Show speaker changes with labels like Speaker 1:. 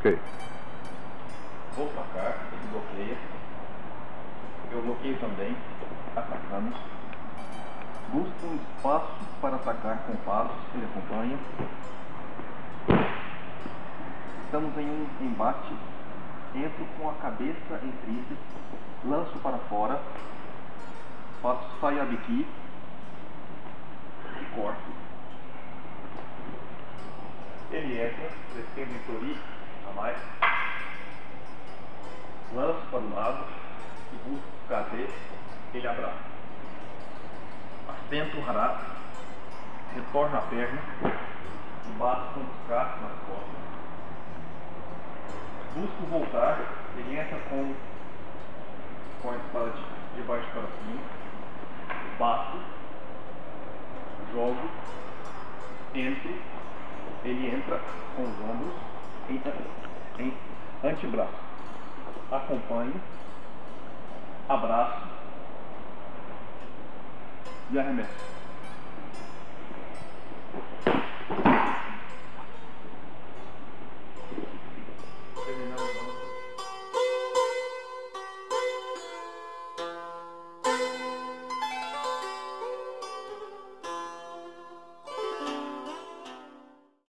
Speaker 1: Ok.
Speaker 2: Vou sacar, ele bloqueia. Eu bloqueio também, atacamos. Busca um espaço para atacar com passos, ele acompanha. Estamos em um embate. Entro com a cabeça em tríceps, lanço para fora, faço saia biqui e corto. Ele entra, descendo em tori a mais, lanço para o lado e busco fazer ele abraça. Assento o hará, retorno a perna e bato com os braços nas costas. Busco voltar, ele entra com a espada de baixo para cima, bato, jogo, entro, ele entra com os ombros em antebraço, acompanho, abraço e arremesso.